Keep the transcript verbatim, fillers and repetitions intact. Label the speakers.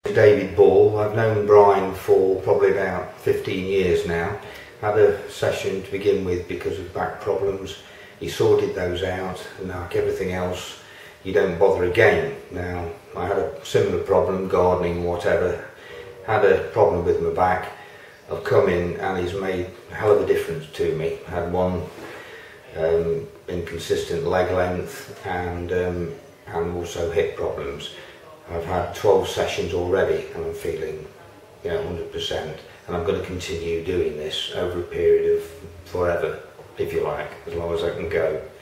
Speaker 1: David Ball. I've known Brian for probably about fifteen years now. Had a session to begin with because of back problems. He sorted those out, and like everything else, you don't bother again. Now, I had a similar problem, gardening, whatever. Had a problem with my back. I've come in and he's made a hell of a difference to me. I had one um, inconsistent leg length and um, and also hip problems. I've had twelve sessions already and I'm feeling, you know, one hundred percent, and I'm going to continue doing this over a period of forever, if you like, as long as I can go.